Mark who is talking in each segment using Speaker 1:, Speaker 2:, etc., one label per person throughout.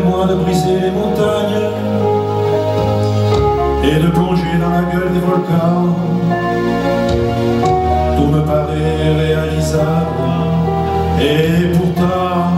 Speaker 1: Demandez-moi de briser les montagnes et de plonger dans la gueule des volcans. Tout me paraît réalisable et pourtant,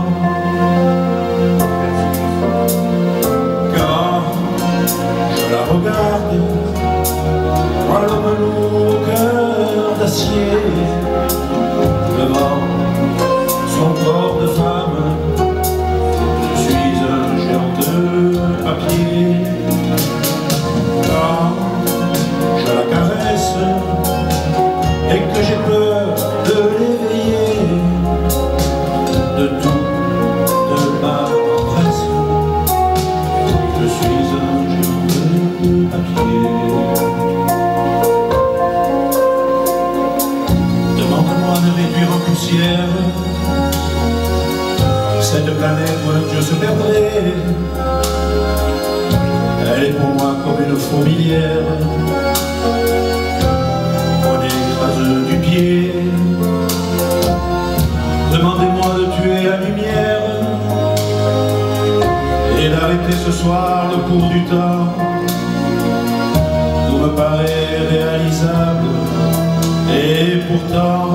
Speaker 1: quand je la regarde, moi l'homme lourd au cœur d'acier, devant son corps de femme, je suis un géant de papier. Quand je la caresse et que j'ai peur de l'éveiller, de tout, de ma tendresse, je suis un géant de papier. Demande-moi de réduire en poussière cette planète où un Dieu se perdrait. Elle est pour moi comme une fourmilière qu'on écrase du pied. Demandez-moi de tuer la lumière et d'arrêter ce soir le cours du temps. Tout me paraît réalisable et pourtant,